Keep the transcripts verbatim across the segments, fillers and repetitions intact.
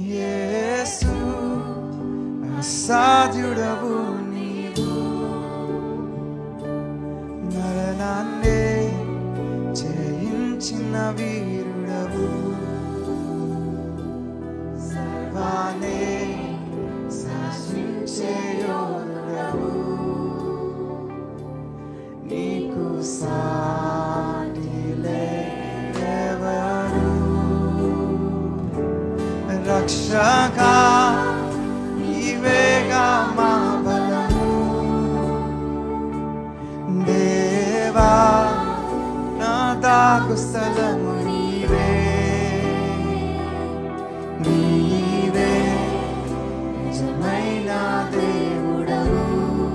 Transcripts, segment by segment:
యేసు అసాధ్యుడవు నీవు, మరణాన్నే జయించిన వీరుడవు, సర్వాన్నే శాసించే యోధుడవు, నీకు సాటి లేరెవరు. రక్షకా నీవేగా మా బలము, దేవా నా దాగు స్థలము నీవే, నీవే నిజమైన దేవుడవు,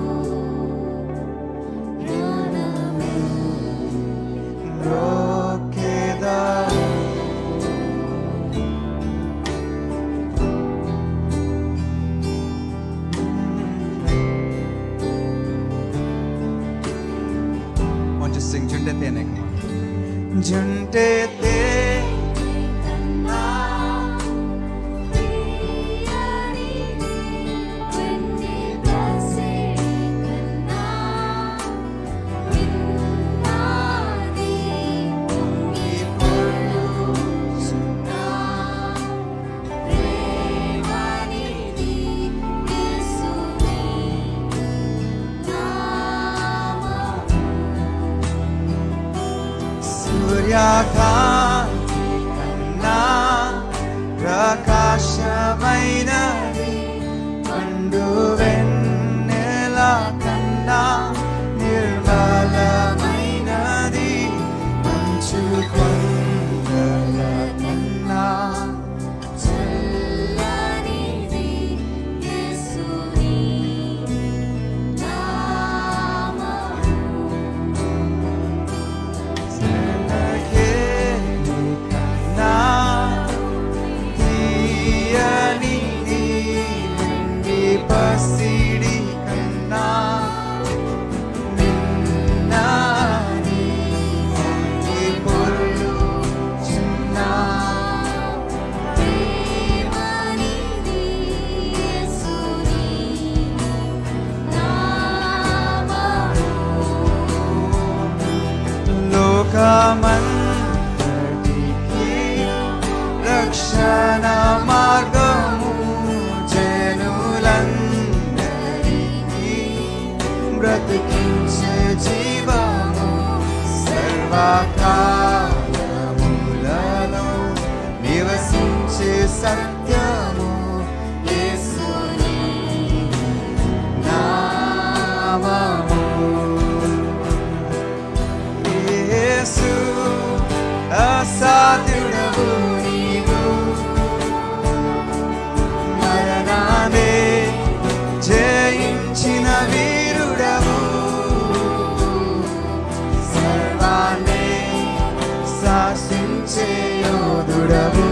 మ్రోక్కెదవు. Sing Junte Thene. Junte Thene సూర్యకాంతి కన్నా ప్రకాశమైనది, పండు వెన్నెల కన్నా నిర్మలమైనది, మంచు కొండల కన్నా చల్లనిది యేసుని పసిడి కన్నా నిన్నని పొల్లు చిన్న ప్రేమనిది యేసుని నామము, లోకమంతటికి రక్షణ మార్గము, బ్రతికించే జీవము, సర్వకాలములలో నివసించే సత్యము, యేసుని నామము. యేసు అసాధ్యుడవు నీవు, మరణాన్నే జయించిన వీరుడవు, సర్వాన్నే శాసించే యోధుడవు,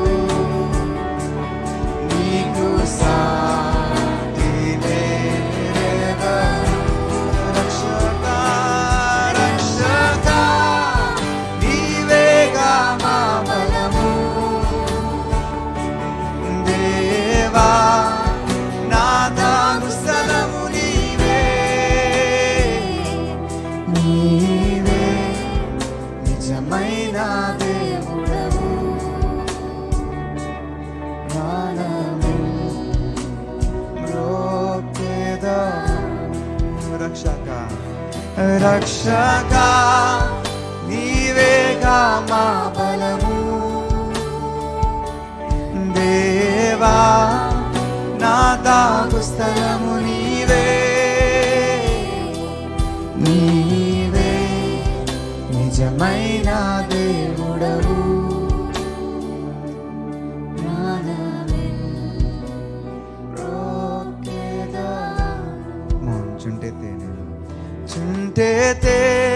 నీకు సాటి లేరెవరు. రక్షకా రక్షకా నీవేగా మా బలము, దేవా నా దాగు స్థలము నీవే, నీవే నిజమైన దేవుడవు, ప్రాణమే మ్రోక్కెదవు. రక్షకా రక్షకా నీవేగా మా బలము, దేవా నా దాగు స్థలము నీవే, నీవే నిజమైన దేవుడవు, ప్రాణమే మ్రోక్కెదవు. Junte Thene. Junte Thene